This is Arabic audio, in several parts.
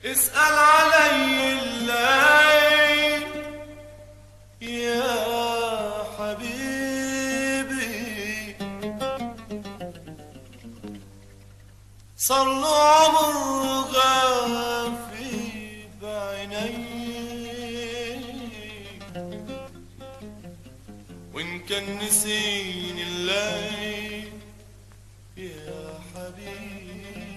اسأل علي الليل يا حبيبي، صار له عمر غافي بعيني، وإن كان نسيني الليل يا حبيبي،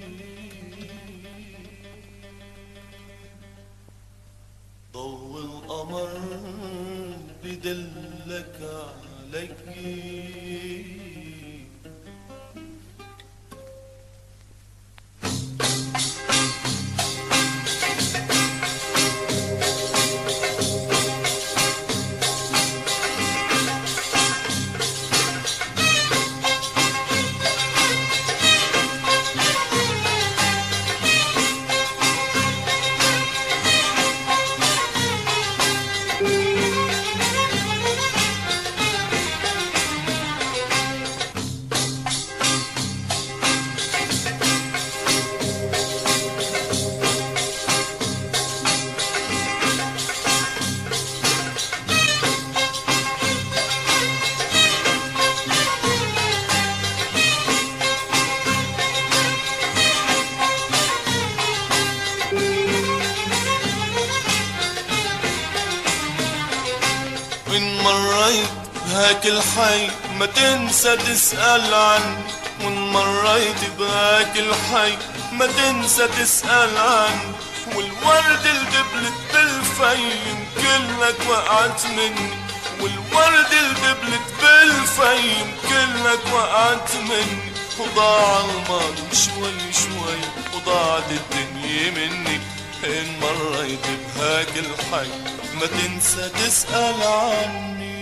ضوء القمر بدلك علي، وإن مريت بهاك الحي ما تنسى تسأل عني، وإن مريت بهاك الحي ما تنسى تسأل عني، والورد اللي دبلت بالفيم كلك وقعت مني، والورد اللي دبلت بالفيم كلك وقعت مني، وضاع الماضي شوي شوي وضاعت الدنيا مني. إن مريت بهاك الحي ما تنسى تسأل عني.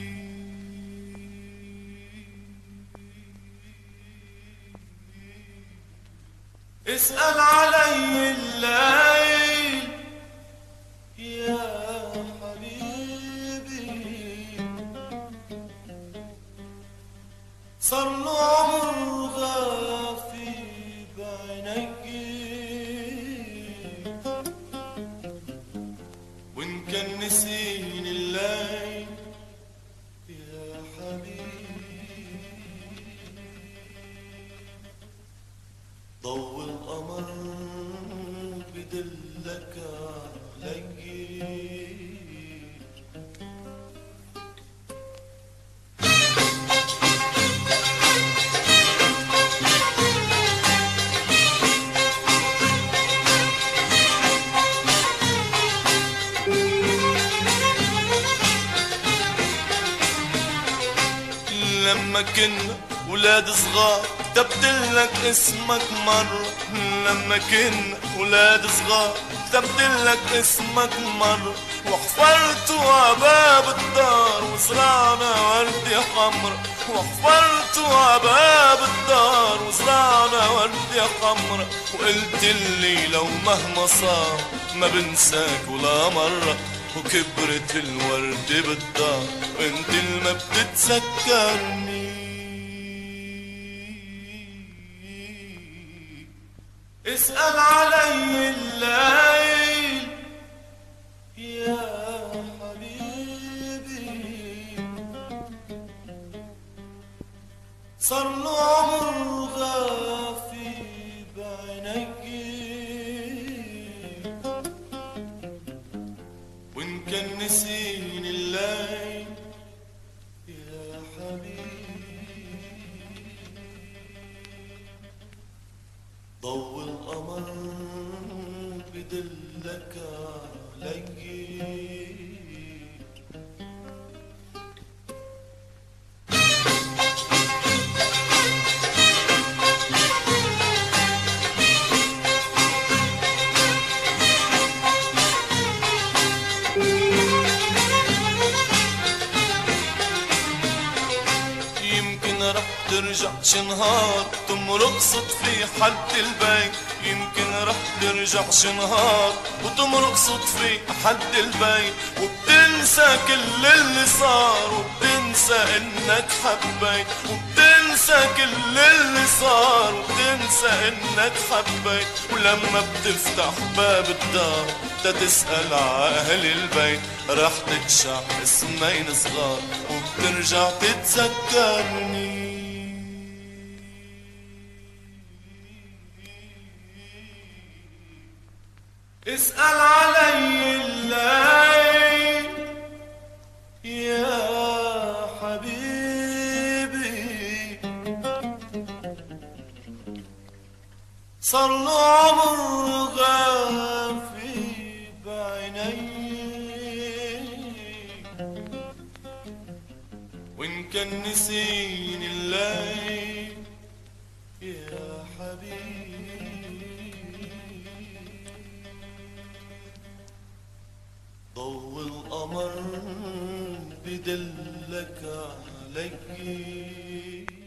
اسأل علي الليل يا حبيبي، صار له عمر غافي بعيني، وإن كان نسيني الليل يا حبيبي، ضوء القمر بدلك علي، لما كنا ولاد صغار كتبتلك اسمك مرة، لما كنا ولاد صغار كتبتلك اسمك مرة، وحفرت عباب الدار وزرعنا وردة حمرا، وحفرت عباب الدار وزرعنا وردة حمرا، وقلت لي لو مهما صار ما بنساك ولا مرة، وكبرت الوردة بالدار وانت اللي ما بتتذكرني. اسأل علي الليل يا حبيبي، صار له عمر غافي بعيني، وإن كان نسيني الليل يا حبيبي، ضوء القمر بدلك علي، رح ترجع شنهار تمرق صدفي حد البيت، يمكن رح ترجع شنهار وتمرق صدفي حد البيت، وبتنسى وبتنسى كل اللي صار، وبتنسى انك حبيت، وبتنسى كل اللي صار، وبتنسى انك حبيت. ولما بتفتح باب الدار تسأل ع اهل البيت، رح تتشع اسمين صغار وبترجع تتذكرني. اسأل علي الليل يا حبيبي، صار له عمر غافي بعيني، وإن كان نسيني الليل يا حبيبي، ضوء القمر بدلك علي